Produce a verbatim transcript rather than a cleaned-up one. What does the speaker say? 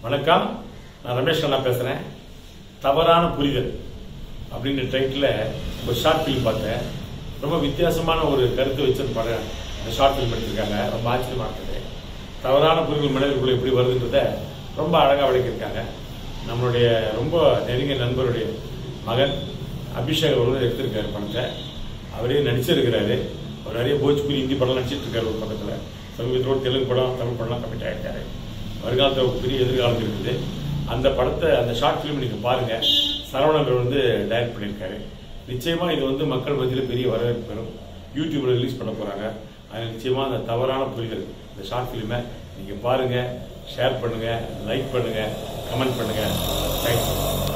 வணக்கம், நான் ரமேஷ் கண்ணா பேசுறேன். தவறான புரிதல் அப்படின்ற டைட்டில் ஒரு ஷார்ட் ஃபிலிம் பார்த்தேன். ரொம்ப வித்தியாசமான ஒரு கருத்து வச்சு படம் அந்த ஷார்ட் ஃபிலிம் எடுத்திருக்காங்க. ரொம்ப ஆச்சரியமா இருக்குது. தவறான புரிதல் மனிதர்களுக்குள்ள எப்படி வருதுன்றத ரொம்ப அழகாக விளக்கியிருக்காங்க. நம்மளுடைய ரொம்ப நெருங்கிய நண்பருடைய மகன் அபிஷேக் அவர்கள் எடுத்திருக்காரு படத்தை. அவரே நடிச்சிருக்கிறாரு. அவர் நிறைய போஜ்பூரி ஹிந்தி படம் நடிச்சிட்டு இருக்காரு. ஒரு பக்கத்தில் சமீபத்தோடு தெலுங்கு படம் தமிழ் படம்லாம் கமிட் ஆகிருக்காரு. வருங்காலத்தில் பெரிய எதிர்காலம் இருக்குது. அந்த படத்தை அந்த ஷார்ட் ஃபிலிம் நீங்கள் பாருங்கள். சரவணன் வந்து டைரக்ட் பண்ணியிருக்காரு. நிச்சயமாக இது வந்து மக்கள் மத்தியில் பெரிய வரவேற்பு பெறும். யூடியூப்பில் ரிலீஸ் பண்ண போகிறாங்க. அது நிச்சயமாக அந்த தவறான புரிதல் இந்த ஷார்ட் ஃபிலிமை நீங்கள் பாருங்கள், ஷேர் பண்ணுங்கள், லைக் பண்ணுங்கள், கமெண்ட் பண்ணுங்கள். தேங்க்யூ.